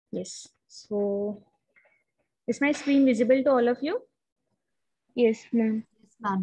Yes. So is my screen visible to all of you? Yes, ma'am. Yes, ma'am.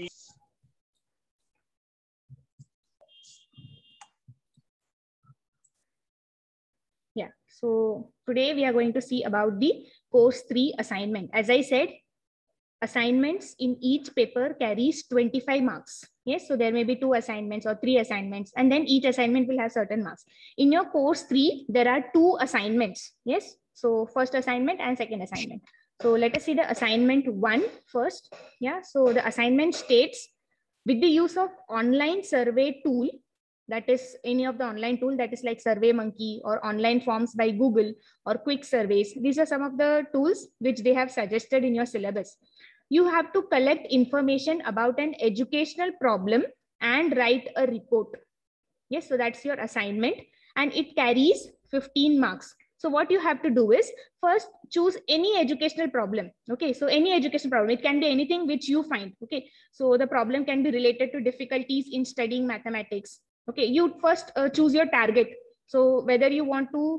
Yeah. So today we are going to see about the course 3 assignment. As I said, assignments in each paper carries 25 marks. Yes, so there may be 2 assignments or 3 assignments, and then each assignment will have certain marks. In your course 3, there are 2 assignments. Yes, so first assignment and second assignment. So let us see the assignment 1 first. Yeah, so the assignment states, with the use of online survey tool, that is any of the online tool, that is like SurveyMonkey or online forms by Google or quick surveys. These are some of the tools which they have suggested in your syllabus. You have to collect information about an educational problem and write a report. Yes, so that's your assignment, and it carries 15 marks. So what you have to do is first choose any educational problem. Okay, so any educational problem, it can be anything which you find. Okay, so the problem can be related to difficulties in studying mathematics. Okay, you first choose your target. So whether you want to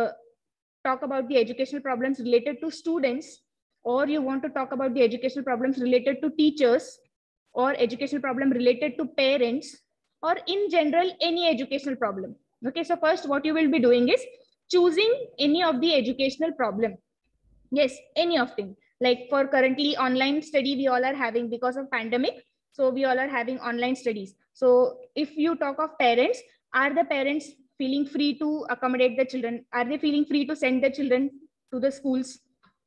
talk about the educational problems related to students, or you want to talk about the educational problems related to teachers, or educational problem related to parents, or in general any educational problem. Okay, so first what you will be doing is choosing any of the educational problem. Yes, any of them. Like for currently online study we all are having because of pandemic, so we all are having online studies. So if you talk of parents, are the parents feeling free to accommodate the children? Are they feeling free to send the children to the schools?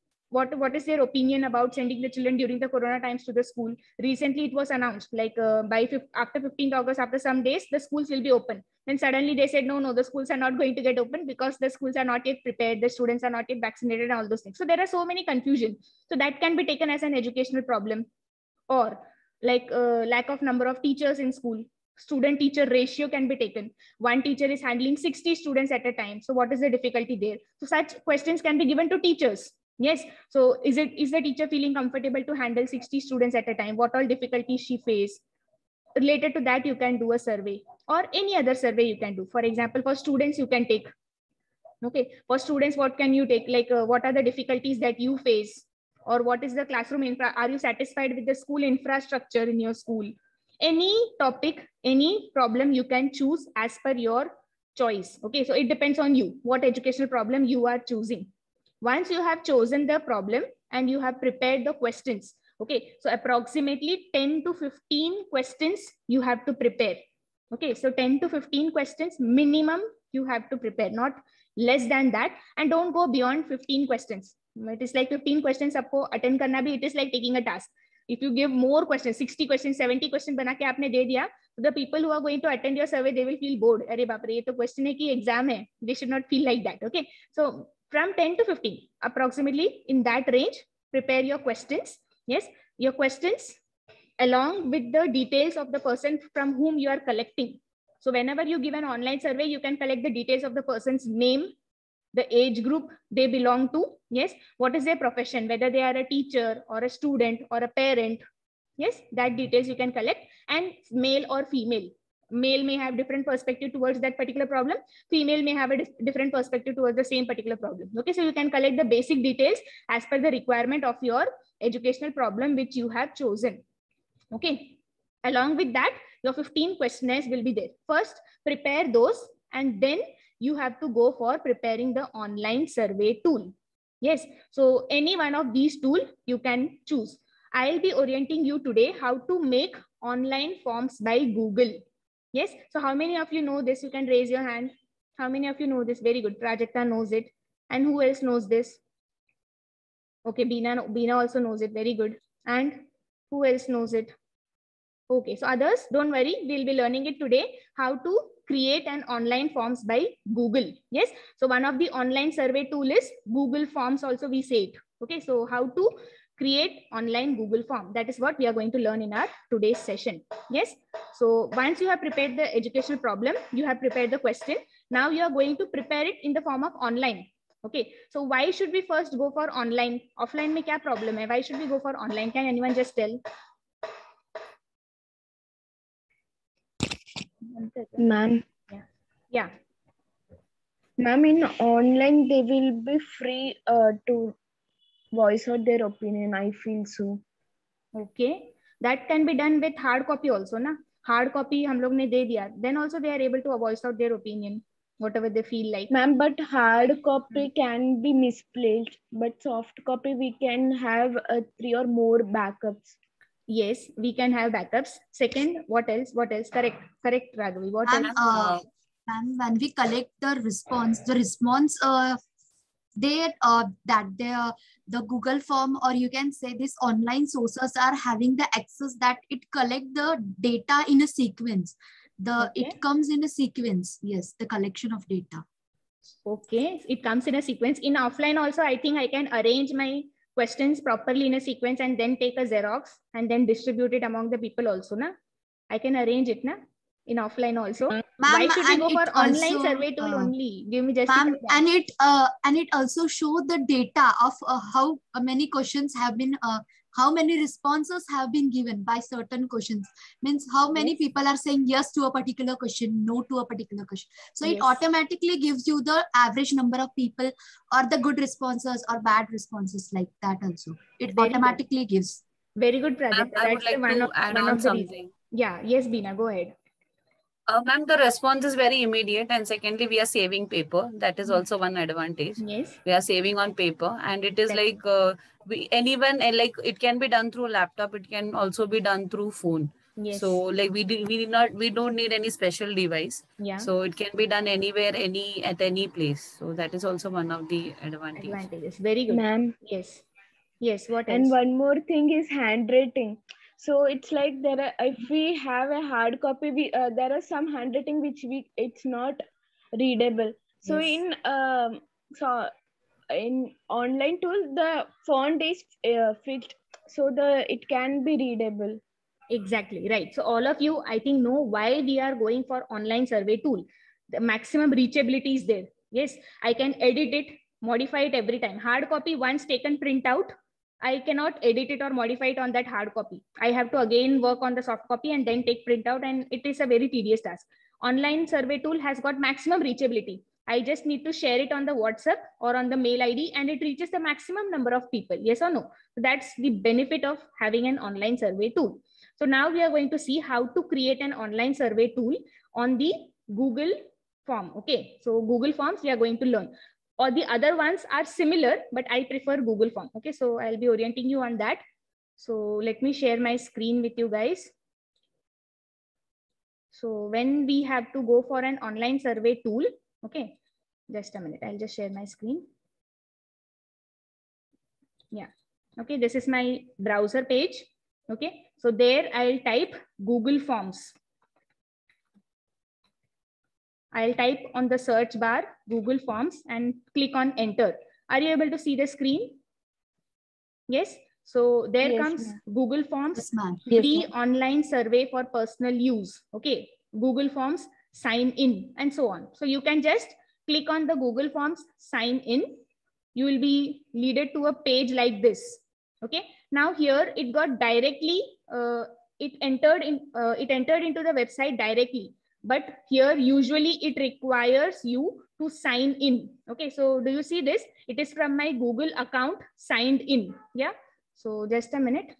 What is their opinion about sending the children during the corona times to the school? Recently it was announced like after 15th August, after some days the schools will be open. Then suddenly they said no, the schools are not going to get open because the schools are not yet prepared, the students are not yet vaccinated, and all those things. So there are so many confusion. So that can be taken as an educational problem. Or like lack of number of teachers in school, student teacher ratio can be taken. One teacher is handling 60 students at a time, so what is the difficulty there? So such questions can be given to teachers. Yes, so is the teacher feeling comfortable to handle 60 students at a time? What all difficulties she face? Related to that you can do a survey, or any other survey you can do. For example, for students you can take, okay, for students what can you take, like what are the difficulties that you face, or what is the classroom infra, are you satisfied with the school infrastructure in your school? Any topic, any problem you can choose as per your choice. Okay, so it depends on you what educational problem you are choosing. Once you have chosen the problem and you have prepared the questions, okay, so approximately 10 to 15 questions you have to prepare. Okay, so 10 to 15 questions minimum you have to prepare, not less than that. And don't go beyond 15 questions. It is like 15 questions आपको attend करना भी, it is like taking a task. If you give more questions, 60 questions, 70 questions बना के आपने दे दिया, the people who are going to attend your survey, they will feel bored. अरे बाप रे, ये तो question है कि exam है. They should not feel like that. Okay, so from 10 to 15, approximately in that range, prepare your questions. Yes, your questions along with the details of the person from whom you are collecting. So whenever you give an online survey, you can collect the details of the person's name, the age group they belong to, yes, what is their profession, whether they are a teacher or a student or a parent. Yes, that details you can collect. And male or female, male may have different perspective towards that particular problem, female may have a different perspective towards the same particular problem. Okay, so you can collect the basic details as per the requirement of your educational problem which you have chosen. Okay, along with that your 15 questionnaires will be there. First prepare those, and then you have to go for preparing the online survey tool. Yes, so any one of these tool you can choose. I'll be orienting you today how to make online forms by Google. Yes, so how many of you know this? You can raise your hand. How many of you know this? Very good. Prajakta knows it. And who else knows this? Okay, Beena also knows it. Very good. And who else knows it? Okay, so others, don't worry, we'll be learning it today, how to create an online forms by Google. Yes, so one of the online survey tool is Google Forms also, we say it. Okay, so how to create online Google form, that is what we are going to learn in our today's session. Yes, so once you have prepared the educational problem, you have prepared the question, now you are going to prepare it in the form of online. Okay, so why should we first go for online? Offline mein kya problem hai? Why should we go for online? Can anyone just tell? Ma'am. Yeah. Ma'am, in online they will be free to voice out their opinion. I feel so. Okay, that can be done with hard copy also ना. Hard copy हम लोग ने दे दिया. Then also they are able to voice out their opinion, whatever they feel like. Ma'am, but hard copy can be misplaced, but soft copy we can have 3 or more backups. Yes, we can have backups. Second, what else? What else? Correct, Raghavi. What else? And when we collect the response the Google form, or you can say this online sources are having the access that it collect the data in a sequence. It comes in a sequence. Yes, the collection of data. Okay, it comes in a sequence. In offline also, I think I can arrange my questions properly in a sequence and then take a Xerox and then distribute it among the people also, na? I can arrange it, na? In offline also. Why should we go for online survey tool only? Give me just and it also show the data of how many questions have been how many responses have been given by certain questions. Means how many people are saying yes to a particular question, no to a particular question. So it automatically gives you the average number of people or the good responses or bad responses, like that also. It automatically gives. Very good, Prajakta. I would like to add on something. Yeah, yes, Beena, go ahead. Ma'am, the response is very immediate, and secondly, we are saving paper. That is also one advantage. Yes, we are saving on paper, and it is like anyone like it can be done through laptop. It can also be done through phone. Yes. So like we don't need any special device. Yeah. So it can be done anywhere, at any place. So that is also one of the advantages. Very good, ma'am. Yes. Yes. What else? And one more thing is handwriting. So it's like if we have a hard copy, there are some handwriting which it's not readable. So in online tool, the font is fixed, so it can be readable. Exactly right. So all of you, I think, know why we are going for online survey tool. The maximum reachability is there. Yes, I can edit it, modify it every time. Hard copy, once taken print out, I cannot edit it or modify it on that hard copy. I have to again work on the soft copy and then take print out, and it is a very tedious task. Online survey tool has got maximum reachability. I just need to share it on the WhatsApp or on the mail ID, and it reaches the maximum number of people. Yes or no? So that's the benefit of having an online survey tool. So now we are going to see how to create an online survey tool on the Google form. Okay, so Google Forms we are going to learn. Or the other ones are similar, but I prefer Google Form. Okay, so I'll be orienting you on that. So let me share my screen with you guys. So when we have to go for an online survey tool, okay, just a minute, I'll just share my screen. Yeah, okay, this is my browser page. Okay, so there I'll type Google Forms. I'll type on the search bar Google Forms and click on enter. Are you able to see the screen? Yes. So there comes Google Forms, free online survey for personal use. Okay, Google Forms, sign in, and so on. So you can just click on the Google Forms, sign in. You will be leaded to a page like this. Okay. Now here it got directly, it entered into the website directly. But here usually it requires you to sign in. Okay, so do you see this? It is from my Google account signed in. Yeah, so just a minute.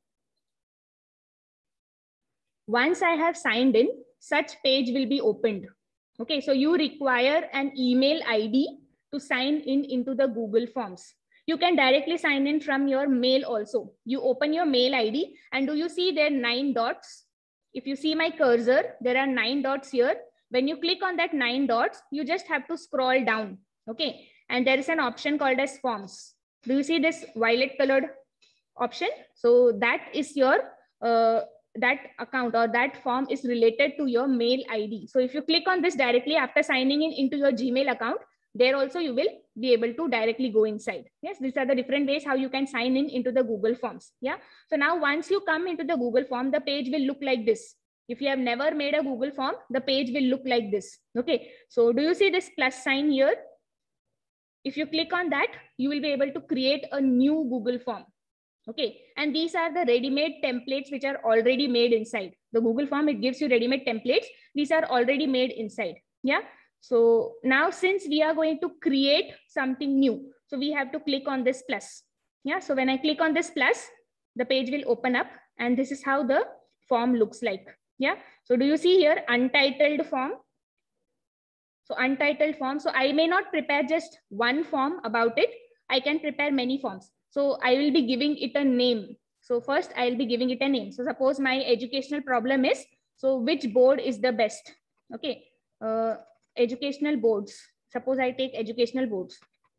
Once I have signed in, such page will be opened. Okay, so you require an email ID to sign in into the Google Forms. You can directly sign in from your mail also. You open your mail ID, and do you see there 9 dots? If you see my cursor, there are 9 dots here. When you click on that 9 dots, you just have to scroll down. Okay, and there is an option called as forms. Do you see this violet colored option? So that is your that account or that form is related to your mail ID. So if you click on this directly after signing in into your Gmail account, there also you will be able to directly go inside. Yes, these are the different ways how you can sign in into the Google Forms. Yeah. So now once you come into the Google Form, the page will look like this. If you have never made a Google Form, the page will look like this. Okay. So do you see this plus sign here? If you click on that, you will be able to create a new Google Form. Okay. And these are the ready-made templates which are already made inside. The Google Form, it gives you ready-made templates. These are already made inside. Yeah. So now since we are going to create something new, so we have to click on this plus. Yeah, so when I click on this plus, the page will open up and this is how the form looks like. Yeah, so do you see here untitled form? So untitled form. So I may not prepare just one form about it. I can prepare many forms. So I will be giving it a name. So first I'll be giving it a name. So suppose my educational problem is, so which board is the best? Okay, educational boards. Suppose I take educational boards.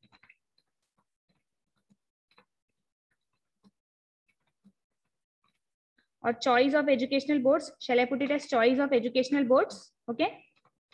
Or choice of educational boards. Shall I put it as choice of educational boards? Okay.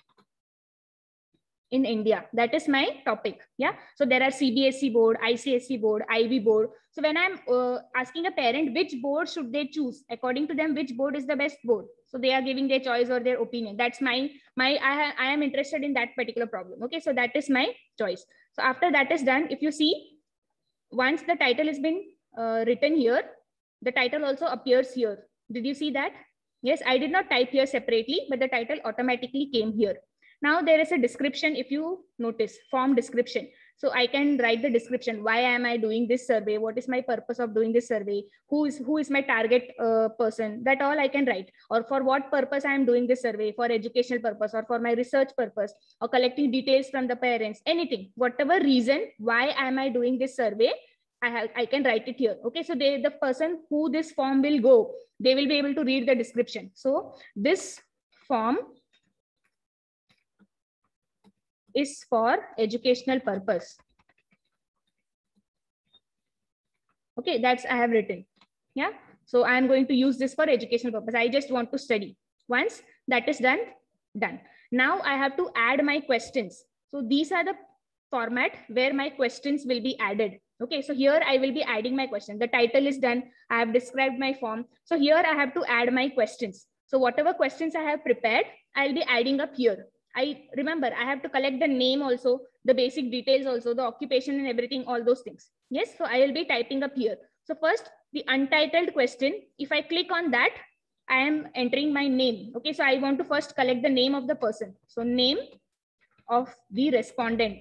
In India, that is my topic. Yeah, so there are CBSE board, ICSE board, IB board. So when I'm asking a parent which board should they choose, according to them which board is the best board, so they are giving their choice or their opinion. That's I am interested in that particular problem. Okay, so that is my choice. So after that is done, if you see, once the title has been written here, the title also appears here. Did you see that? Yes, I did not type here separately, but the title automatically came here. Now there is a description. If you notice, form description. So I can write the description. Why am I doing this survey? What is my purpose of doing this survey? Who is my target person? That all I can write. Or for what purpose I am doing this survey, for educational purpose or for my research purpose, or collecting details from the parents, anything, whatever reason, why am I doing this survey? I can write it here. Okay, so the person who this form will go, they will be able to read the description. So this form is for educational purpose. Okay, that's I have written. Yeah, so I am going to use this for educational purpose. I just want to study. Once that is done. Now I have to add my questions. So these are the format where my questions will be added. Okay, so here I will be adding my question. The title is done. I have described my form. So here I have to add my questions. So whatever questions I have prepared, I'll be adding up here. I remember I have to collect the name also, the basic details also, the occupation and everything, all those things. Yes, so I will be typing up here. So first the untitled question, if I click on that, I am entering my name. Okay, so I want to first collect the name of the person. So name of the respondent.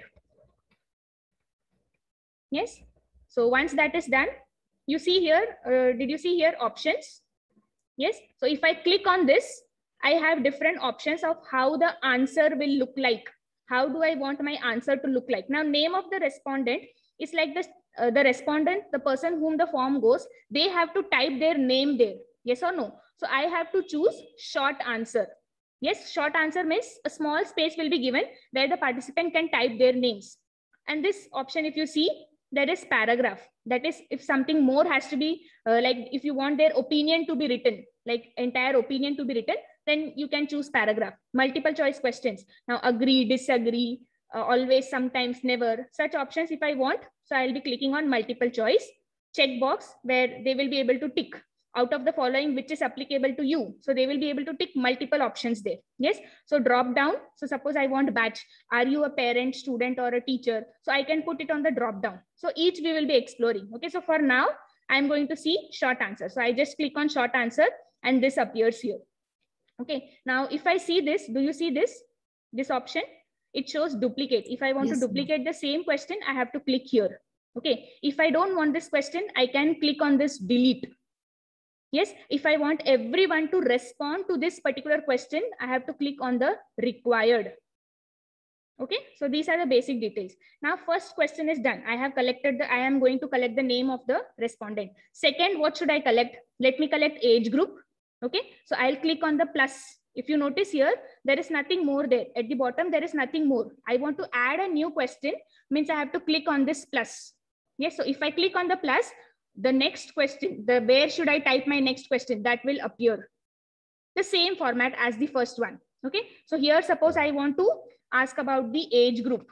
Yes, so once that is done, you see here, did you see here options? Yes, so if I click on this, I have different options of how the answer will look like. How do I want my answer to look like? Now, name of the respondent is like this, the respondent, the person whom the form goes, they have to type their name there. Yes or no? So I have to choose short answer. Yes, short answer means a small space will be given where the participant can type their names. And this option, if you see, there is paragraph. That is, if something more has to be, like if you want their opinion to be written, like entire opinion to be written, then you can choose paragraph. Multiple choice questions. Now agree, disagree, always, sometimes, never. Such options if I want. So I'll be clicking on multiple choice. Checkbox where they will be able to tick out of the following which is applicable to you. So they will be able to tick multiple options there. Yes. So drop down. So suppose I want batch. Are you a parent, student, or a teacher? So I can put it on the drop down. So each we will be exploring. Okay. So for now, I'm going to see short answer. So I just click on short answer and this appears here. Okay. Now, if I see this, do you see this option? It shows duplicate. If I want to duplicate the same question, I have to click here. Okay. If I don't want this question, I can click on this delete. Yes, if I want everyone to respond to this particular question, I have to click on the required. Okay, so these are the basic details. Now, first question is done. I am going to collect the name of the respondent. Second, what should I collect? Let me collect age group. Okay, so I'll click on the plus. If you notice here, there is nothing more there. At the bottom, there is nothing more. I want to add a new question, means I have to click on this plus. Yes, so if I click on the plus, the next question, where should I type my next question? That will appear. The same format as the first one. Okay, so here suppose I want to ask about the age group.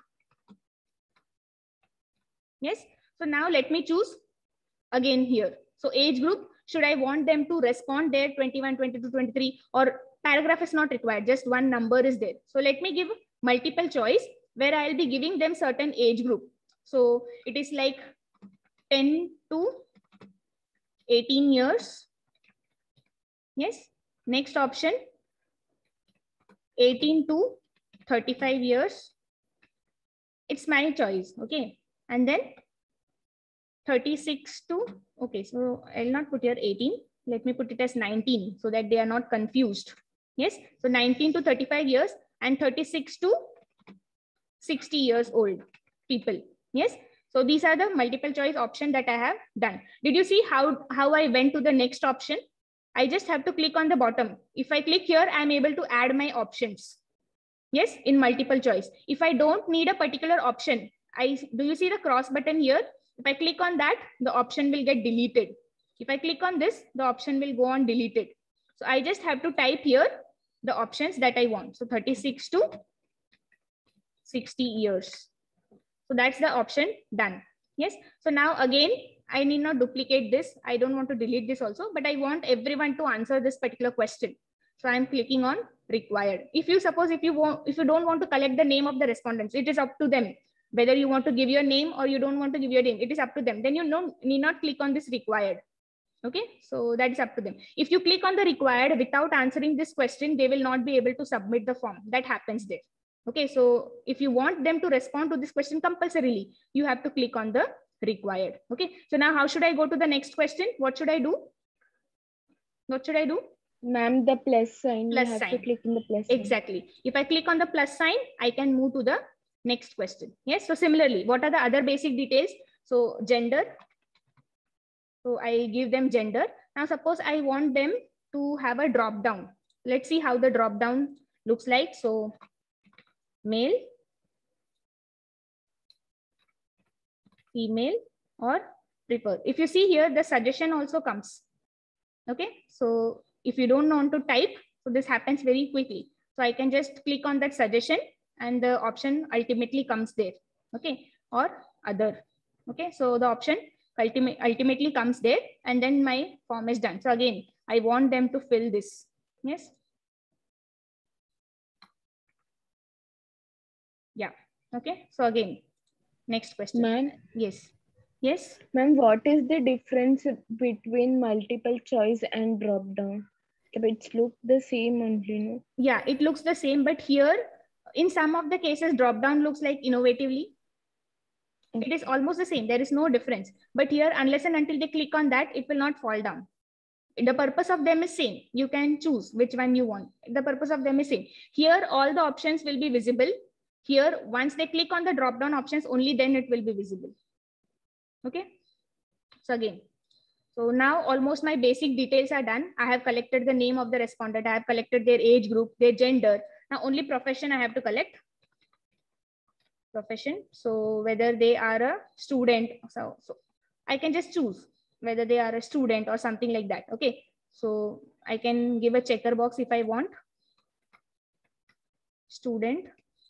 Yes, so now let me choose again here. So age group, should I want them to respond there 21, 22, 23, or paragraph is not required, just one number is there. So let me give multiple choice where I'll be giving them certain age group. So it is like 10 to 18 years. Yes. Next option, 18 to 35 years, it's my choice. Okay. And then 36 to, okay, so I'll not put here 18. Let me put it as 19 so that they are not confused. Yes. So 19 to 35 years and 36 to 60 years old people. Yes. So these are the multiple choice option that I have done. Did you see how I went to the next option? I just have to click on the bottom. If I click here, I'm able to add my options. Yes, in multiple choice. If I don't need a particular option, do you see the cross button here? If I click on that, the option will get deleted. If I click on this, the option will go on deleted. So I just have to type here the options that I want. So 36 to 60 years. So that's the option done. Yes. So now again, I need not duplicate this. I don't want to delete this also, but I want everyone to answer this particular question. So I'm clicking on required. If you suppose, if you don't want to collect the name of the respondents, it is up to them. Whether you want to give your name or you don't want to give your name, it is up to them. Then you need not click on this required. Okay. So that is up to them. If you click on the required without answering this question, they will not be able to submit the form. That happens there. Okay, so if you want them to respond to this question compulsorily, you have to click on the required. Okay, so now how should I go to the next question? What should I do? What should I do? Ma'am, the plus sign. Plus you have sign. to click on the plus sign. Exactly. If I click on the plus sign, I can move to the next question. Yes, so similarly, what are the other basic details? So gender. So I give them gender. Now suppose I want them to have a drop down. Let's see how the drop down looks like. So male, female, or prefer. If you see here, the suggestion also comes. Okay, so if you don't want to type, so this happens very quickly. So I can just click on that suggestion and the option ultimately comes there. Okay, or other. Okay, so the option ultimately comes there and then my form is done. So again, I want them to fill this. Yes. Yeah. Okay. So again, next question. Ma'am. Yes. Yes. Ma'am, what is the difference between multiple choice and drop down? It's look the same only, no? Yeah, it looks the same, but here in some of the cases, drop down looks like innovatively. It is almost the same. There is no difference. But here, unless and until they click on that, it will not fall down. The purpose of them is same. You can choose which one you want. The purpose of them is same. Here, all the options will be visible. Here, once they click on the drop down options, only then it will be visible. Okay. So again, so now almost my basic details are done. I have collected the name of the respondent. I have collected their age group, their gender. Now only profession I have to collect. Profession. So whether they are a student. So I can just choose whether they are a student or something like that. Okay. So I can give a checker box if I want. Student.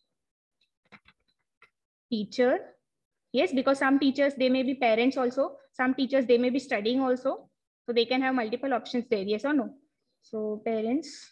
Teacher. Yes, because some teachers, they may be parents also. Some teachers, they may be studying also. So they can have multiple options there. Yes or no? So parents.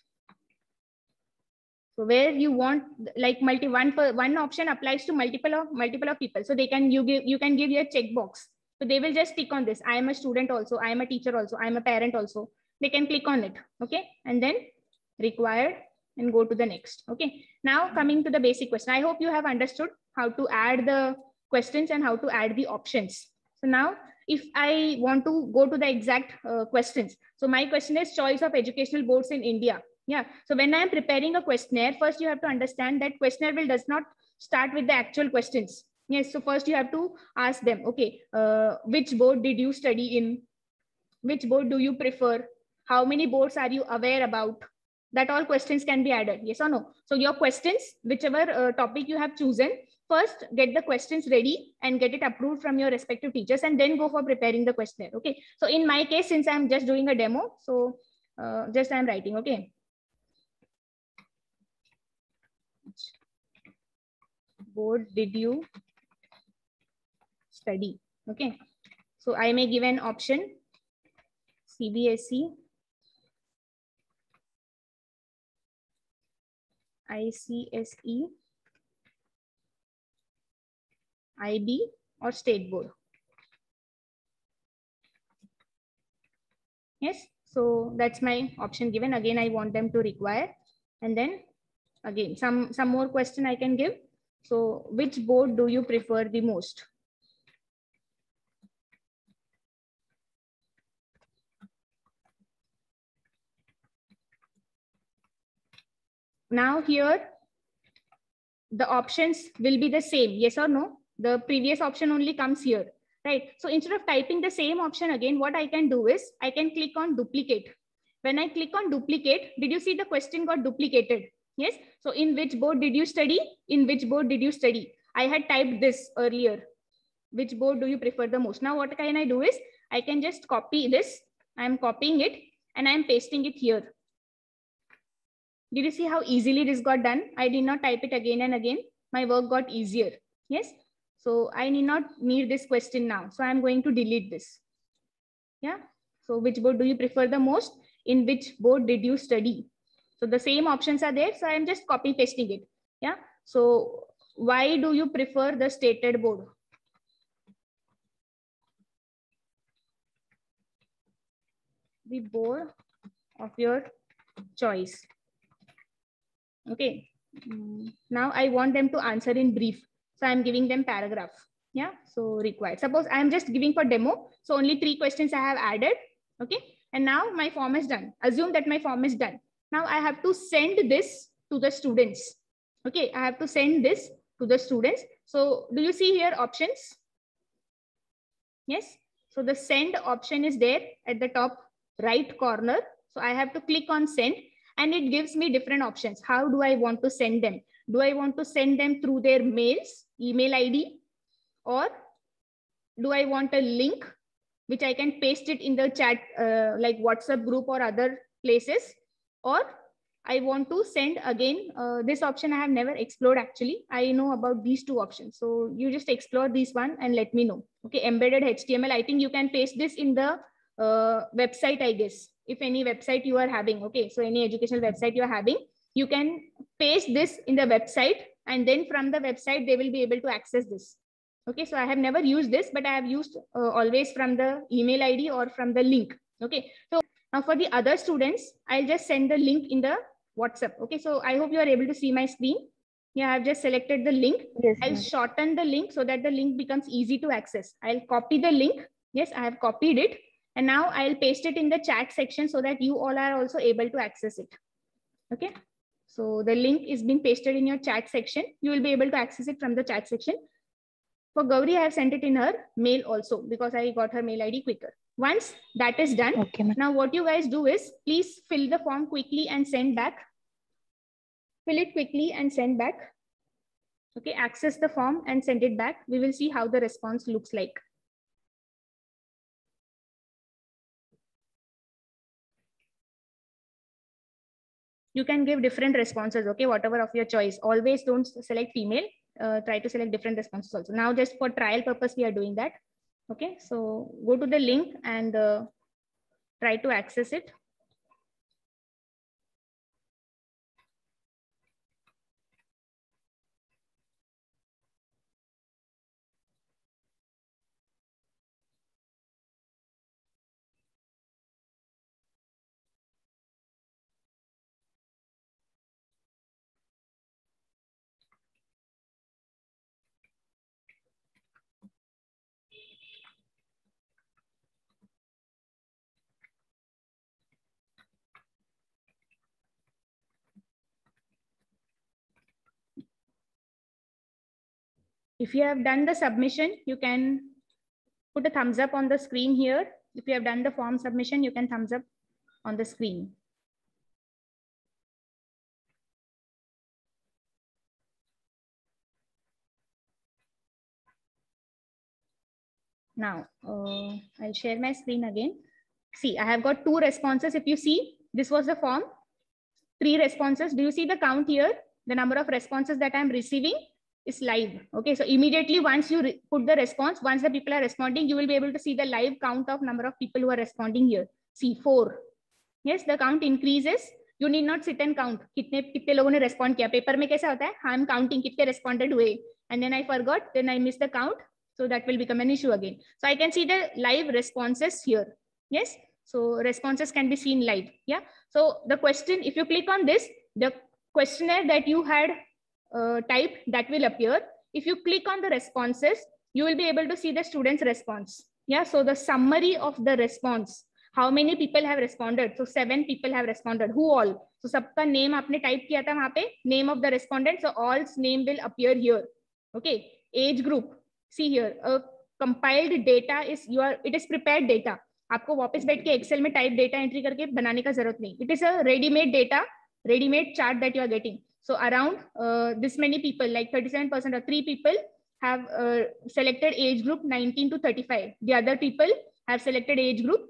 So where you want like one option applies to multiple of people. So they can you can give your checkbox. So they will just click on this. I am a student also. I am a teacher also. I am a parent also. They can click on it. Okay. And then required and go to the next. Okay. Now coming to the basic question. I hope you have understood how to add the questions and how to add the options. So now if I want to go to the exact questions. So my question is choice of educational boards in India. Yeah. So when I am preparing a questionnaire, first you have to understand that questionnaire does not start with the actual questions. Yes. So first you have to ask them, okay, which board did you study in? Which board do you prefer? How many boards are you aware about? That all questions can be added. Yes or no? So your questions, whichever topic you have chosen, first get the questions ready and get it approved from your respective teachers and then go for preparing the questionnaire. Okay. So in my case, since I'm just doing a demo, so just I'm writing. Okay. Board did you study? Okay. So I may give an option CBSE, ICSE, IB, or state board. Yes. So that's my option given. Again, I want them to require and then again, some more question I can give. So which board do you prefer the most? Now here, the options will be the same, yes or no. The previous option only comes here, right? So instead of typing the same option again, what I can do is I can click on duplicate. When I click on duplicate, did you see the question got duplicated? Yes. So in which board did you study? In which board did you study? I had typed this earlier. Which board do you prefer the most? Now what can I do is I can just copy this. I am copying it and I am pasting it here. Did you see how easily this got done? I did not type it again and again. My work got easier. Yes. So I need this question now. So I'm going to delete this. Yeah. So which board do you prefer the most? In which board did you study? So the same options are there. So I'm just copy pasting it. Yeah. So why do you prefer the stated board? The board of your choice. Okay. Now I want them to answer in brief. So I'm giving them paragraph. Yeah. So required. Suppose I'm just giving for demo. So only 3 questions I have added. Okay. And now my form is done. Assume that my form is done. Now I have to send this to the students. Okay. I have to send this to the students. So do you see here options? Yes. So the send option is there at the top right corner. So I have to click on send. And it gives me different options. How do I want to send them? Do I want to send them through their mails, email ID? Or do I want a link, which I can paste it in the chat, like WhatsApp group or other places? Or I want to send again, this option I have never explored actually. I know about these 2 options. So you just explore this one and let me know. Okay, embedded HTML. I think you can paste this in the website, I guess. If any website you are having, okay, so any educational website you are having, you can paste this in the website, and then from the website they will be able to access this. Okay, so I have never used this, but I have used always from the email ID or from the link. Okay, so now for the other students, I'll just send the link in the WhatsApp. Okay, so I hope you are able to see my screen. Yeah, I've just selected the link. Yes, I'll shorten the link so that the link becomes easy to access. I'll copy the link. Yes, I have copied it. And now I'll paste it in the chat section so that you all are also able to access it. Okay. So the link is being pasted in your chat section. You will be able to access it from the chat section. For Gauri, I have sent it in her mail also because I got her mail ID quicker. Once that is done, okay, now what you guys do is please fill the form quickly and send back. Fill it quickly and send back. Okay. Access the form and send it back. We will see how the response looks like. You can give different responses, okay, whatever of your choice. Always don't select female, try to select different responses also. Now just for trial purpose, we are doing that. Okay, so go to the link and try to access it. If you have done the submission, you can put a thumbs up on the screen here. If you have done the form submission, you can thumbs up on the screen. Now, I'll share my screen again. See, I have got 2 responses. If you see, this was the form, 3 responses. Do you see the count here? The number of responses that I'm receiving is live. Okay, so immediately once you put the response, once the people are responding, you will be able to see the live count of number of people who are responding here. See, 4. Yes, the count increases. You need not sit and count. कितने लोगों ने respond किया? Paper में कैसा होता है? I'm counting कितने responded हुए. And then I forgot, then I missed the count. So that will become an issue again. So I can see the live responses here. Yes. So responses can be seen live. Yeah. So the question, if you click on this, the questionnaire that you had typed, that will appear. If you click on the responses, you will be able to see the students' response. Yeah, so the summary of the response, how many people have responded? So 7 people have responded. Who all? So सबका name आपने type किया था वहाँ पे, name of the respondent. So all's name will appear here. Okay, age group. See here, compiled data is it is prepared data. आपको वापस बैठ के Excel में type data entry करके बनाने का जरूरत नहीं. It is a ready-made data, ready-made chart that you are getting. So around this many people, like 37% or 3 people have selected age group 19 to 35. The other people have selected age group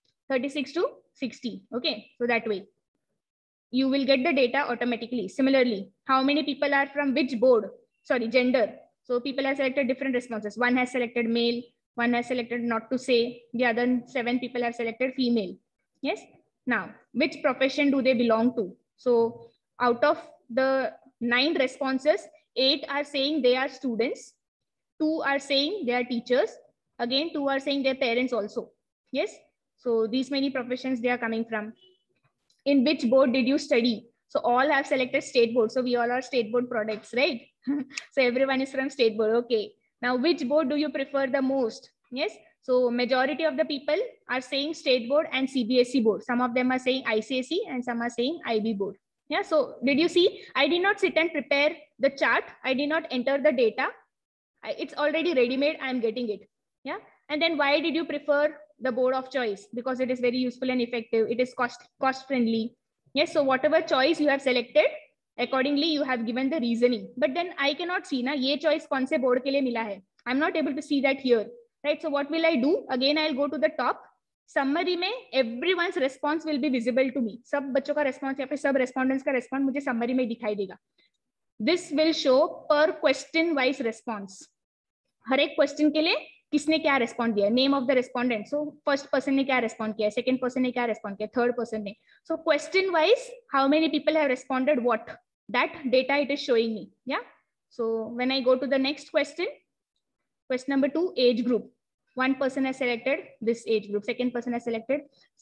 36 to 60. Okay, so that way you will get the data automatically. Similarly, how many people are from which board? Sorry, gender. So people have selected different responses. One has selected male, one has selected not to say, the other 7 people have selected female. Yes. Now, which profession do they belong to? So out of the 9 responses, 8 are saying they are students, 2 are saying they are teachers, again 2 are saying their parents also. Yes. So these many professions they are coming from. In which board did you study? So all have selected state board. So we all are state board products, right? So everyone is from state board. Okay. Now which board do you prefer the most? Yes. So majority of the people are saying state board and CBSE board. Some of them are saying ICSE and some are saying IB board. Yeah. So did you see? I did not sit and prepare the chart. I did not enter the data. It's already ready-made. I'm getting it. Yeah. And then why did you prefer the board of choice? Because it is very useful and effective. It is cost friendly. Yes. So whatever choice you have selected, accordingly you have given the reasoning. But then I cannot see na ye choice kaun se board ke liye mila hai. I'm not able to see that here. Right. So what will I do? Again, I'll go to the top. Summary में everyone's response will be visible to me. सब बच्चों का response या फिर सब respondents का response मुझे summary में दिखाई देगा. This will show per question wise response. हर एक question के लिए किसने क्या respond दिया, name of the respondent. So first person ने क्या respond किया, second person ने क्या respond किया, third person ने. So question wise, how many people have responded what? That data it is showing me. Yeah. So when I go to the next question number 2, age group. One person has selected this age group. Second person has selected,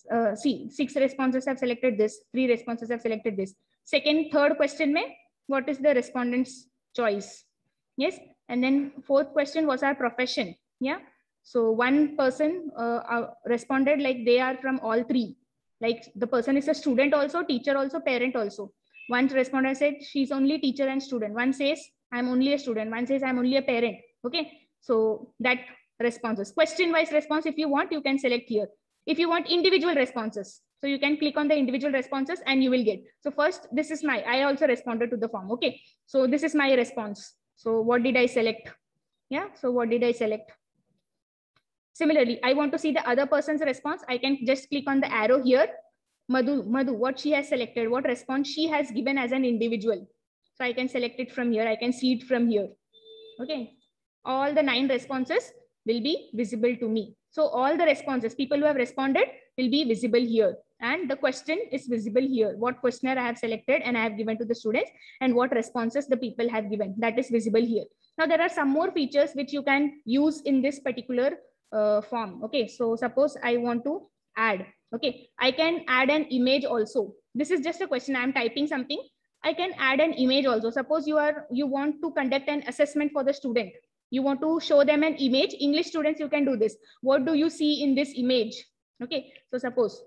6 responses have selected this. 3 responses have selected this. Second, third question mein, what is the respondent's choice? Yes. And then 4th question was our profession. Yeah. So one person responded like they are from all 3. Like the person is a student also, teacher also, parent also. One respondent said she's only teacher and student. One says I'm only a student. One says I'm only a parent. Okay. So that responses, question wise response, if you want, you can select here. If you want individual responses, so you can click on the individual responses and you will get. So first, this is I also responded to the form. Okay. So this is my response. So what did I select? Yeah. So what did I select? Similarly, I want to see the other person's response. I can just click on the arrow here. Madhu, what she has selected, what response she has given as an individual. So I can select it from here. I can see it from here. Okay. All the 9 responses will be visible to me. So all the responses, people who have responded will be visible here. And the question is visible here. What questionnaire I have selected and I have given to the students and what responses the people have given. That is visible here. Now there are some more features which you can use in this particular form. Okay, so suppose I want to add. Okay, I can add an image also. This is just a question. I am typing something. I can add an image also. Suppose you want to conduct an assessment for the student. You want to show them an image. English students, you can do this. What do you see in this image? Okay, so suppose.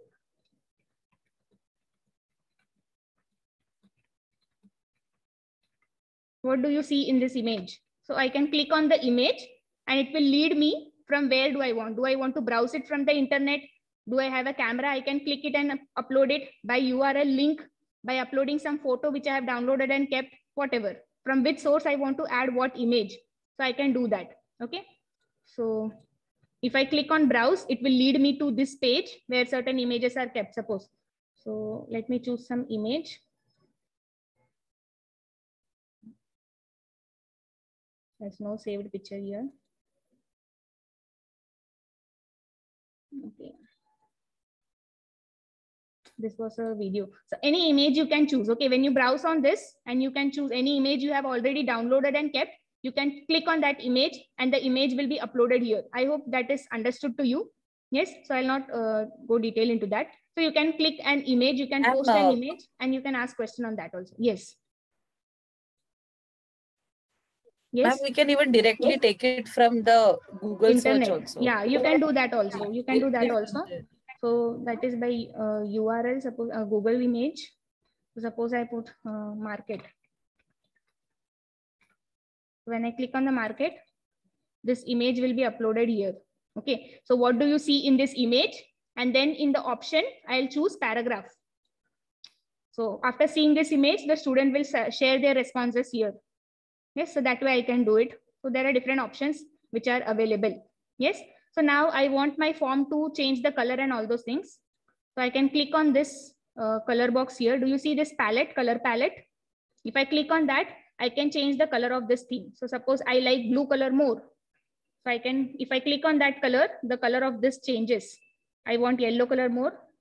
What do you see in this image? So I can click on the image and it will lead me from where do I want. Do I want to browse it from the internet? Do I have a camera? I can click it and upload it by URL link, by uploading some photo which I have downloaded and kept, whatever. From which source I want to add what image. So I can do that. Okay. So if I click on browse, it will lead me to this page where certain images are kept, suppose. So let me choose some image. There's no saved picture here. Okay. This was a video. So any image you can choose. Okay. When you browse on this and you can choose any image you have already downloaded and kept, you can click on that image and the image will be uploaded here. I hope that is understood to you. Yes. So I'll not go detail into that. So you can click an image, you can post an image and you can ask question on that also. Yes. Yes. we can even directly take it from the Google Internet. search also. Yeah, you can do that also. You can do that Directly from also. there. So that is by URL, suppose Google image. Suppose I put market. When I click on the market, this image will be uploaded here. Okay. So what do you see in this image? And then in the option, I'll choose paragraph. So after seeing this image, the student will share their responses here. Yes. So that way I can do it. So there are different options which are available. Yes. So now I want my form to change the color and all those things. So I can click on this color box here. Do you see this palette, color palette? If I click on that, I can change the color of this theme. So suppose I like blue color more. So I can, if I click on that color, the color of this changes. I want yellow color more.